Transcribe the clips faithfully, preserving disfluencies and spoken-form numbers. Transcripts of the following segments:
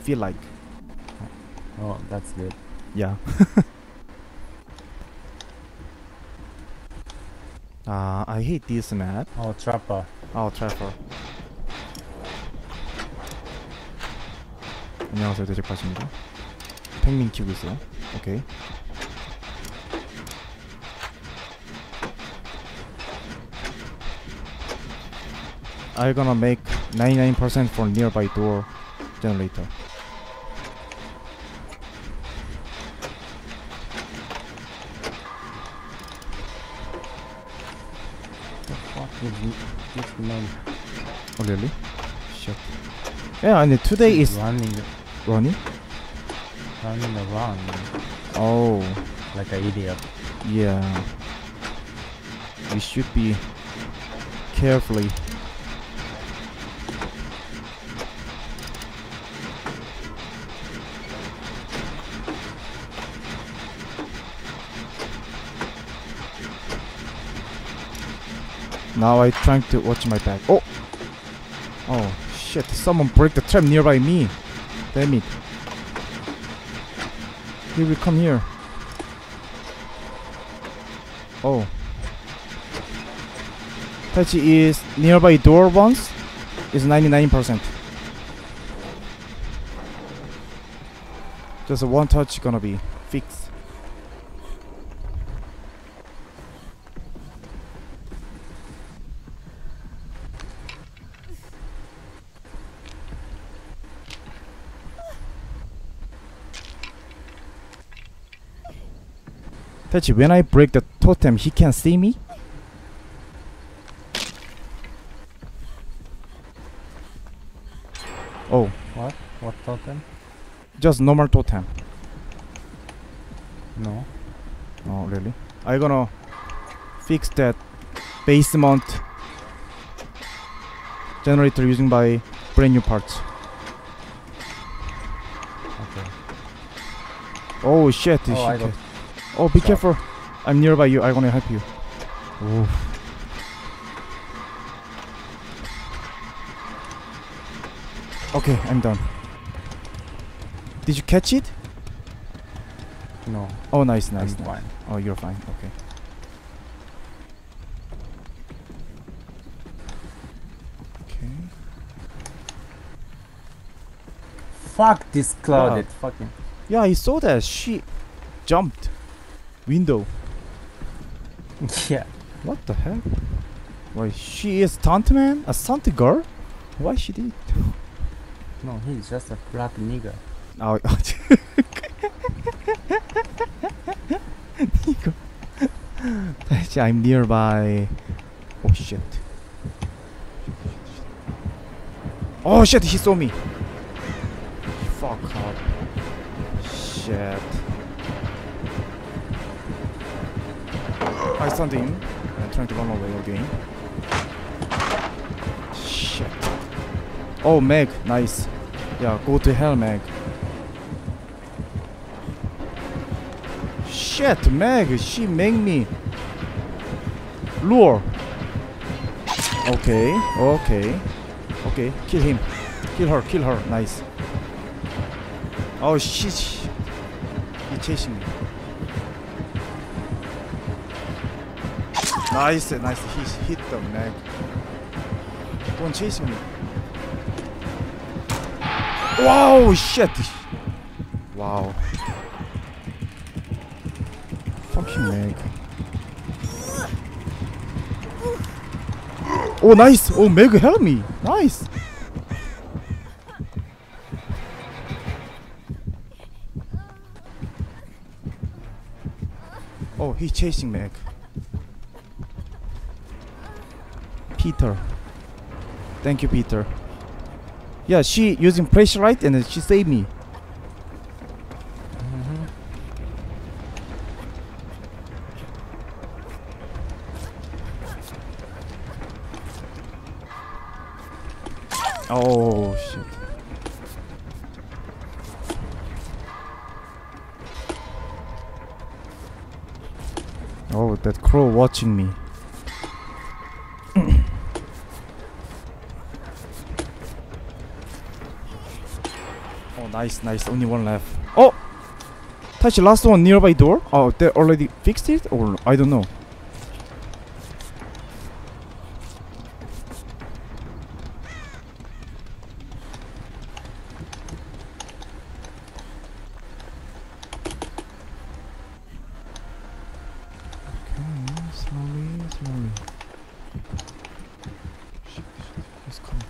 feel like. Oh, that's good. Yeah. uh, I hate this map. Oh, trapper. Oh, trapper. 안녕하세요, 대적파십니다. 펭귄 키우고 있어요. 오케이. I'm gonna make ninety-nine percent for nearby door generator. What is this man? Oh really? Shit. Yeah, and today is running, running. running around Oh, like an idiot. yeah. We should be carefully. Now I'm trying to watch my back. Oh! Oh shit, someone break the trap nearby me. Damn it. He will come here. Oh. Tachi is nearby door once is ninety-nine percent. Just one touch gonna be fixed. Tachi, when I break the totem, he can see me? Oh, What? What totem? just normal totem. No. Oh, really? I'm gonna fix that basement generator using my brand new parts. Okay. Oh shit! Oh, she I ca- got oh, be shot. careful! I'm nearby you. I'm gonna help you. Oof. Okay, I'm done. Did you catch it? No. Oh, nice, nice, I'm nice. fine. Oh, you're fine. Okay. Okay. Fuck this clouded Wow. fucking. Yeah, I saw that. She jumped window. Yeah. What the heck? Why she is stunt man? A stunt girl? Why she did? No, he's just a black nigger. Oh, 이거. 다시 I'm nearby. Oh shit. Oh shit, he saw me. Fuck up. Shit. I stunned him. I'm trying to run away again. Shit. Oh, Meg, nice. Yeah, go to hell, Meg. Shit, Meg, she make me lure. Okay, okay, okay. Kill him. Kill her. Kill her. Nice. Oh, she. she he chasing me. Nice, nice. He hit the Meg. Don't chase me. Wow, shit. Wow. Fucking Meg. Oh, nice. Oh, Meg, help me. Nice. Oh, he's chasing Meg. Peter. Thank you, Peter. Yeah, she using pressure right and then she saved me. Mm-hmm. Oh shit. Oh, that crow watching me. Oh Oh, nice, nice. Only one left. Oh, touch last one nearby door. Oh, they already fixed it, or I don't know. Okay, slowly, slowly. Shit, shit, he's coming.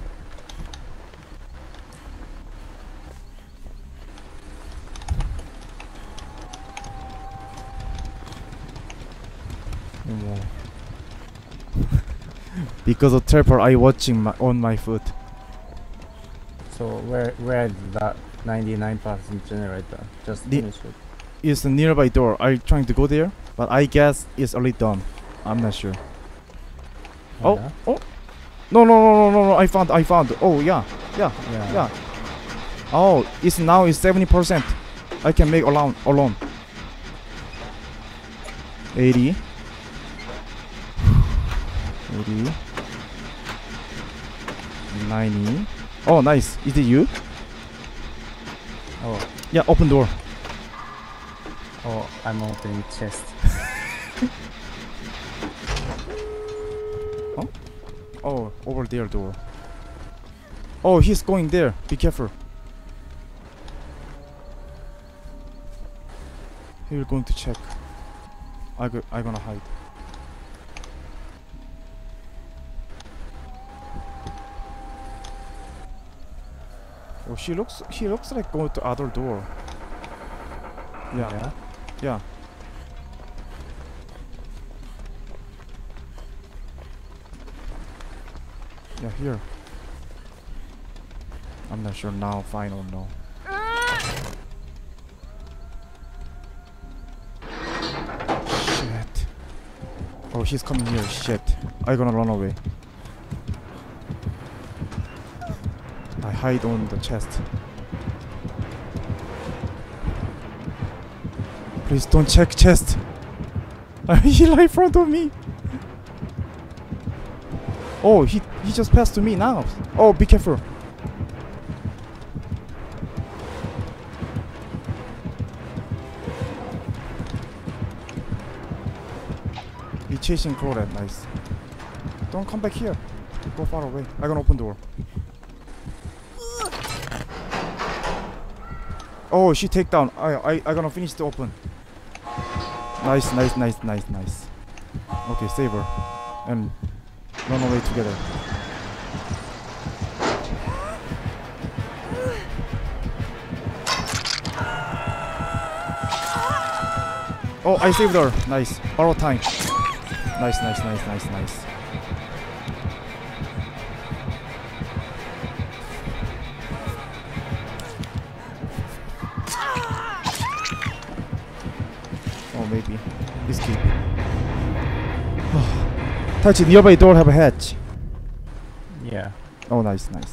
어머. Because of teleport, I watching my, on my foot. So where where is that ninety-nine percent generator? Just The- finish it. It's a nearby door. I'm trying to go there, but I guess it's already done. I'm not sure. Oh, Yeah. oh, no, no, no, no, no, no! I found, I found. Oh yeah, yeah, Yeah. yeah. Oh, it's now it's seventy percent. I can make alone, alone. eighty. eighty. ninety. Oh, nice. Is it you? Oh, Yeah, open door. oh, I'm opening chest. Oh, over there door. Oh, he's going there. Be careful. He's going to check. I go, I gonna hide. Oh, she looks. He looks like going to other door. Yeah, Yeah. yeah. Yeah, here. I'm not sure now. Fine or no. Shit. Oh, he's coming here. Shit. I gonna run away. I hide on the chest. Please don't check chest. He right in front of me. Oh, he he just passed to me now. Oh, be careful. He chasing Claudette, nice. Don't come back here. Go far away. I gonna open door. Oh, she take down. I I I gonna finish the open. Nice, nice, nice, nice, nice. Okay, save her and run away together. Oh, I saved her. Nice. Borrow time. Nice, nice, nice, nice, nice. Oh, maybe. Escape. Touch it. Nearby door have a hatch. Yeah. Oh, nice, nice.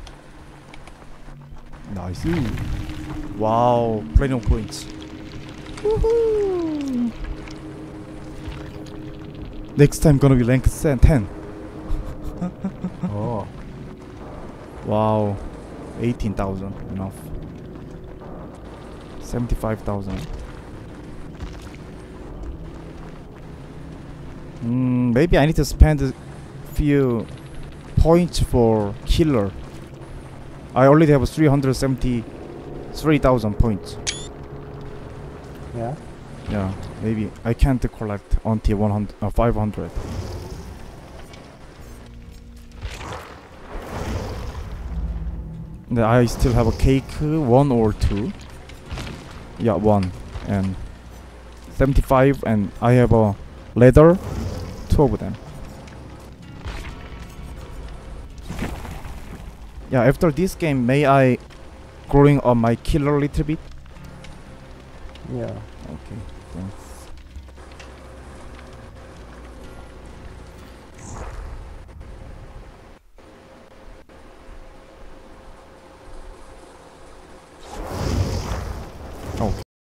Nice. Wow. Platinum points. Woohoo! Next time gonna be rank ten. Oh. Wow. eighteen thousand. Enough. seventy-five thousand. Mm, maybe I need to spend a few points for killer. I already have three hundred seventy-three thousand points. Yeah. Yeah, maybe I can't collect until one hundred, uh, five hundred. And I still have a cake, uh, one or two. Yeah, one and seventy-five, and I have a leather, two of them. Yeah, after this game, may I growing on my killer a little bit? Yeah. Okay, thanks.